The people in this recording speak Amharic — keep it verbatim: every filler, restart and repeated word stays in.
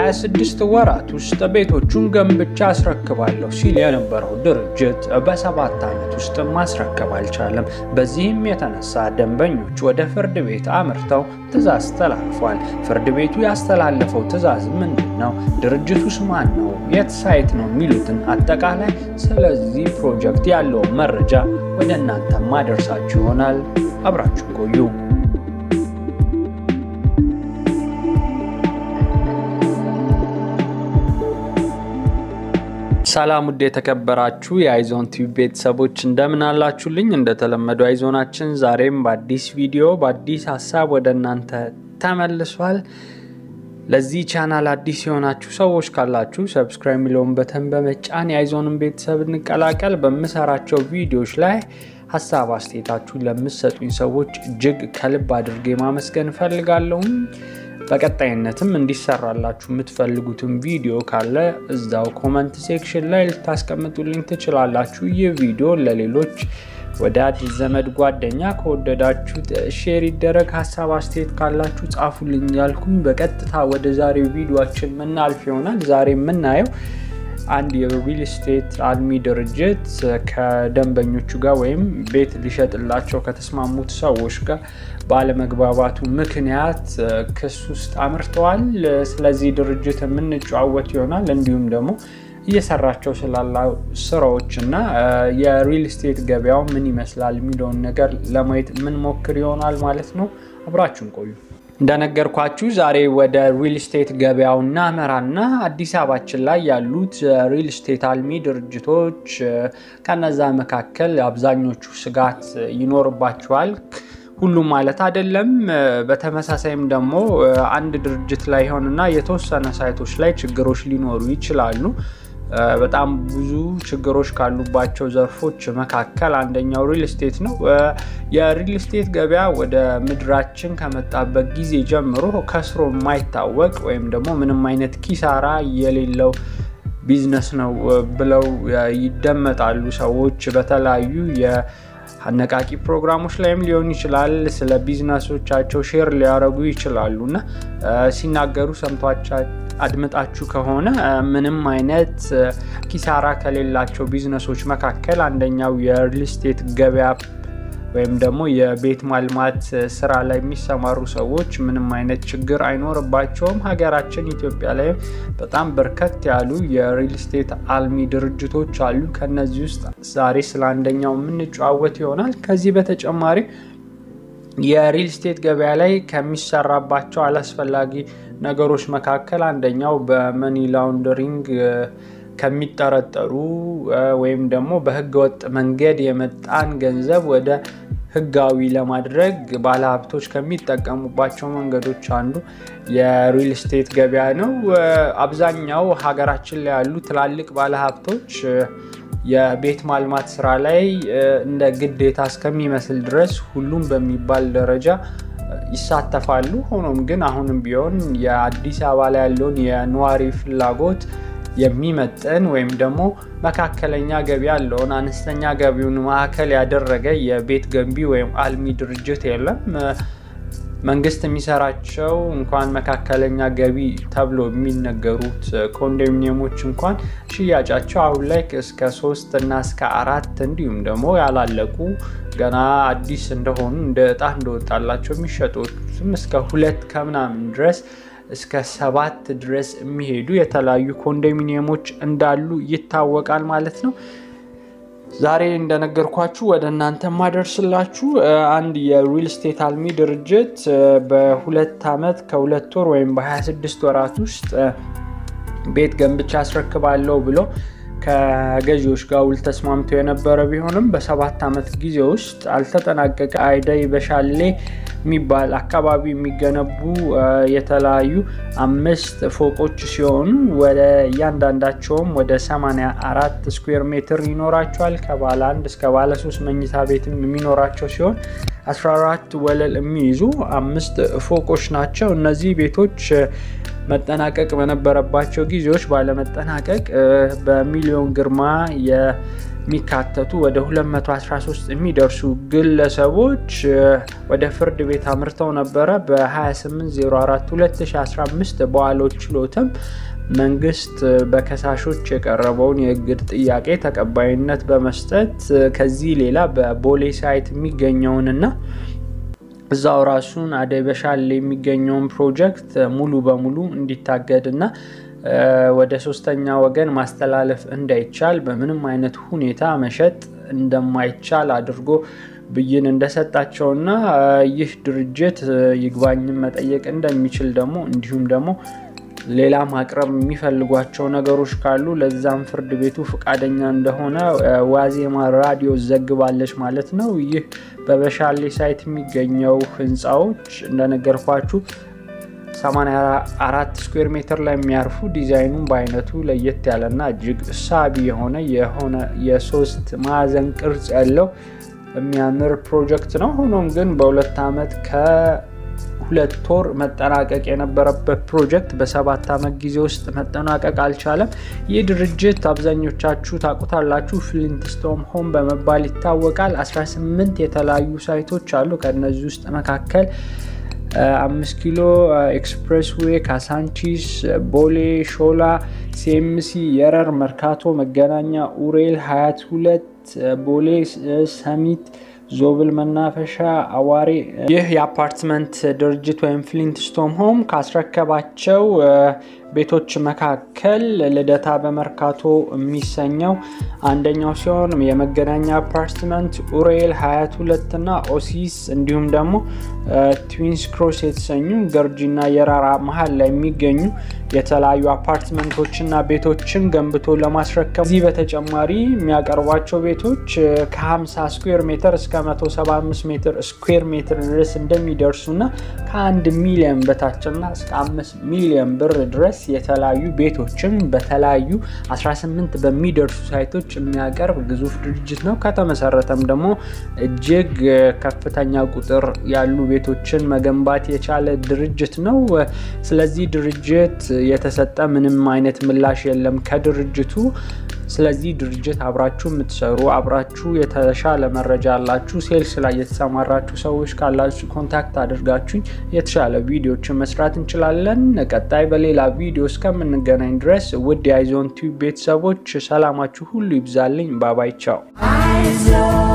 በ26 ወራት ውስጥ ቤቶቹን ገንብቻ አስረክባለሁ ሲል የነበረው ድርጅት በሰባት ዓመት ውስጥ ማስረከብ አልቻለም። በዚህም የተነሳ ደንበኞች ወደ ፍርድ ቤት አምርተው ትዕዛዝ ተላልፏል። ፍርድ ቤቱ ያስተላለፈው ትዕዛዝ ምንድነው? ድርጅቱስ ማን ነው? የት ሳይት ነው? የሚሉትን አጠቃላይ ስለዚህ ፕሮጀክት ያለው መረጃ ወደ እናንተ ማድረሳችሁ ይሆናል። አብራችሁ ቆዩ። ሰላም ውድ የተከበራችሁ የአይዞን ቲቪ ቤተሰቦች እንደምን አላችሁልኝ? እንደተለመደው አይዞናችን ዛሬም በአዲስ ቪዲዮ በአዲስ ሐሳብ ወደ እናንተ ተመልሷል። ለዚህ ቻናል አዲስ የሆናችሁ ሰዎች ካላችሁ ሰብስክራይብ ሚለውን በተን በመጫን የአይዞንን ቤተሰብ እንቀላቀል። በመሰራቸው ቪዲዮዎች ላይ ሐሳብ አስተያየታችሁን ለምትሰጡኝ ሰዎች እጅግ ከልብ አድርጌ ማመስገን ፈልጋለሁ። በቀጣይነትም እንዲሰራላችሁ የምትፈልጉትን ቪዲዮ ካለ እዛው ኮሜንት ሴክሽን ላይ ልታስቀምጡልኝ ትችላላችሁ። ይህ ቪዲዮ ለሌሎች ወዳጅ ዘመድ ጓደኛ ከወደዳችሁት ሼር ይደረግ። ሐሳብ አስተያየት ካላችሁ ጻፉልኝ ያልኩኝ በቀጥታ ወደ ዛሬው ቪዲዮአችን ምናልፍ ይሆናል። ዛሬ የምናየው አንድ የሪል ስቴት አልሚ ድርጅት ከደንበኞቹ ጋር ወይም ቤት ሊሸጥላቸው ከተስማሙት ሰዎች ጋር ባለመግባባቱ ምክንያት ክስ ውስጥ አምርተዋል። ስለዚህ ድርጅት የምንጫወት ይሆናል። እንዲሁም ደግሞ እየሰራቸው ስላለው ስራዎችና የሪል ስቴት ገበያው ምን ይመስላል የሚለውን ነገር ለማየት ምን ሞክር ይሆናል ማለት ነው። አብራችሁን ቆዩ። እንደነገርኳችሁ ዛሬ ወደ ሪል ስቴት ገበያው እናመራና አዲስ አበባችን ላይ ያሉት ሪል ስቴት አልሚ ድርጅቶች ከነዛ መካከል አብዛኞቹ ስጋት ይኖርባቸዋል። ሁሉም ማለት አይደለም። በተመሳሳይም ደግሞ አንድ ድርጅት ላይ ሆነና የተወሰነ ሳይቶች ላይ ችግሮች ሊኖሩ ይችላሉ። በጣም ብዙ ችግሮች ካሉባቸው ዘርፎች መካከል አንደኛው ሪል ስቴት ነው። የሪል ስቴት ገበያ ወደ ምድራችን ከመጣበት ጊዜ ጀምሮ ከስሮ የማይታወቅ ወይም ደግሞ ምንም አይነት ኪሳራ የሌለው ቢዝነስ ነው ብለው ይደመጣሉ ሰዎች በተለያዩ የአነቃቂ ፕሮግራሞች ላይም ሊሆን ይችላል ስለ ቢዝነሶቻቸው ሼር ሊያደርጉ ይችላሉና ሲናገሩ ሰምቷቸው አድምጣችሁ ከሆነ ምንም አይነት ኪሳራ ከሌላቸው ቢዝነሶች መካከል አንደኛው የሪል ስቴት ገበያ ወይም ደግሞ የቤት ማልማት ስራ ላይ የሚሰማሩ ሰዎች ምንም አይነት ችግር አይኖርባቸውም። ሀገራችን ኢትዮጵያ ላይ በጣም በርከት ያሉ የሪል ስቴት አልሚ ድርጅቶች አሉ። ከነዚህ ውስጥ ዛሬ ስለ አንደኛው የምንጫወት ይሆናል። ከዚህ በተጨማሪ የሪል ስቴት ገበያ ላይ ከሚሰራባቸው አላስፈላጊ ነገሮች መካከል አንደኛው በመኒ ላውንደሪንግ ከሚጠረጠሩ ወይም ደግሞ በህገወጥ መንገድ የመጣን ገንዘብ ወደ ህጋዊ ለማድረግ ባለሀብቶች ከሚጠቀሙባቸው መንገዶች አንዱ የሪል ስቴት ገበያ ነው። አብዛኛው ሀገራችን ላይ ያሉ ትላልቅ ባለሀብቶች የቤት ማልማት ስራ ላይ እንደ ግዴታ እስከሚመስል ድረስ ሁሉም በሚባል ደረጃ ይሳተፋሉ። ሆኖም ግን አሁንም ቢሆን የአዲስ አበባ ላይ ያለውን የነዋሪ ፍላጎት የሚመጥን ወይም ደግሞ መካከለኛ ገቢ ያለውን አነስተኛ ገቢውን ማዕከል ያደረገ የቤት ገንቢ ወይም አልሚ ድርጅት የለም። መንግስት የሚሰራቸው እንኳን መካከለኛ ገቢ ተብሎ የሚነገሩት ኮንዶሚኒየሞች እንኳን ሽያጫቸው አሁን ላይ እስከ ሶስት እና እስከ አራት እንዲሁም ደግሞ ያላለቁ ገና አዲስ እንደሆኑ እንደ ዕጣ እንደወጣላቸው የሚሸጡትም እስከ ሁለት ከምናምን ድረስ እስከ ሰባት ድረስ የሚሄዱ የተለያዩ ኮንዶሚኒየሞች እንዳሉ ይታወቃል ማለት ነው። ዛሬ እንደነገርኳችሁ ወደ እናንተ ማደርስላችሁ አንድ የሪል ስቴት አልሚ ድርጅት በሁለት አመት ከሁለት ወር ወይም በ26 ወራት ውስጥ ቤት ገንብቻ አስረክባለሁ ብሎ ከገዢዎች ጋር ውል ተስማምቶ የነበረ ቢሆንም በሰባት አመት ጊዜ ውስጥ አልተጠናቀቀ አይዳይ በሻሌ የሚባል አካባቢ የሚገነቡ የተለያዩ አምስት ፎቆች ሲሆኑ ወደ ያንዳንዳቸውም ወደ ሰማንያ አራት ስኩዌር ሜትር ይኖራቸዋል። ከባለ አንድ እስከ ባለ ሶስት መኝታ ቤትም የሚኖራቸው ሲሆን አስራ አራት ወለል የሚይዙ አምስት ፎቆች ናቸው። እነዚህ ቤቶች መጠናቀቅ በነበረባቸው ጊዜዎች ባለመጠናቀቅ በሚሊዮን ግርማ የሚካተቱ ወደ ሁለት መቶ አስራ ሶስት የሚደርሱ ግለሰቦች ወደ ፍርድ ቤት አምርተው ነበረ። በ28 ዜሮ አራት ሁለት ሺህ አስራ አምስት በዋለው ችሎትም መንግስት በከሳሾች የቀረበውን የእግድ ጥያቄ ተቀባይነት በመስጠት ከዚህ ሌላ በቦሌ ሳይት የሚገኘውንና እዛው ራሱን አደይ በሻሌ የሚገኘውን ፕሮጀክት ሙሉ በሙሉ እንዲታገድና ወደ ሶስተኛ ወገን ማስተላለፍ እንዳይቻል በምንም አይነት ሁኔታ መሸጥ እንደማይቻል አድርጎ ብይን እንደሰጣቸውና ይህ ድርጅት ይግባኝ መጠየቅ እንደሚችል ደግሞ እንዲሁም ደግሞ ሌላ ማቅረብ የሚፈልጓቸው ነገሮች ካሉ ለዛም ፍርድ ቤቱ ፍቃደኛ እንደሆነ ዋዜማ ራዲዮ ዘግባለች ማለት ነው። ይህ በበሻሌ ሳይት የሚገኘው ህንጻዎች እንደነገርኳችሁ ሰማንያ አራት ስኩዌር ሜትር ላይ የሚያርፉ ዲዛይኑን በአይነቱ ለየት ያለና እጅግ ሳቢ የሆነ የሆነ የሶስት ማዕዘን ቅርጽ ያለው የሚያምር ፕሮጀክት ነው። ሆኖም ግን በሁለት አመት ከ ሁለት ወር መጠናቀቅ የነበረበት ፕሮጀክት በሰባት አመት ጊዜ ውስጥ መጠናቀቅ አልቻለም። ይህ ድርጅት አብዛኞቻችሁ ታውቁታላችሁ፣ ፍሊንትስቶን ሆም በመባል ይታወቃል። አስራ ስምንት የተለያዩ ሳይቶች አሉ። ከነዚህ ውስጥ መካከል አምስት ኪሎ ኤክስፕሬስዌይ፣ ካሳንቺስ፣ ቦሌ፣ ሾላ፣ ሲኤምሲ፣ የረር፣ መርካቶ፣ መገናኛ፣ ኡሬል፣ ሀያት ሁለት፣ ቦሌ ሰሚት፣ ዞብል መናፈሻ፣ አዋሬ። ይህ የአፓርትመንት ድርጅት ወይም ፍሊንትስቶን ሆም ካስረከባቸው ቤቶች መካከል ልደታ በመርካቶ የሚሰኘው አንደኛው ሲሆን የመገናኛ አፓርትመንት፣ ኡሬል፣ ሀያት ሁለት እና ኦሲስ እንዲሁም ደግሞ ትዊንስ ክሮስ የተሰኙ ገርጂና የራራ መሃል ላይ የሚገኙ የተለያዩ አፓርትመንቶችና ቤቶችን ገንብቶ ለማስረከብ እዚህ በተጨማሪ የሚያቀርቧቸው ቤቶች ከ50 ስኩዌር ሜትር እስከ መቶ ሰባ አምስት ሜትር ስኩዌር ሜትር ድረስ እንደሚደርሱና ከአንድ ሚሊዮን በታችና እስከ አምስት ሚሊዮን ብር ድረስ የተለያዩ ቤቶችን በተለያዩ አስራ ስምንት በሚደርሱ ሳይቶች የሚያቀርብ ግዙፍ ድርጅት ነው። ከተመሰረተም ደግሞ እጅግ ከፍተኛ ቁጥር ያሉ ቤቶችን መገንባት የቻለ ድርጅት ነው። ስለዚህ ድርጅት የተሰጠ ምንም አይነት ምላሽ የለም ከድርጅቱ። ስለዚህ ድርጅት አብራችሁ የምትሰሩ አብራችሁ የተሻለ መረጃ አላችሁ ሴልስ ላይ የተሰማራችሁ ሰዎች ካላችሁ ኮንታክት አድርጋችሁኝ የተሻለ ቪዲዮዎችን መስራት እንችላለን። ቀጣይ በሌላ ቪዲዮ እስከምንገናኝ ድረስ ውድ የአይዞን ቲዩብ ቤተሰቦች ሰላማችሁ ሁሉ ይብዛልኝ። ባባይ ቻው።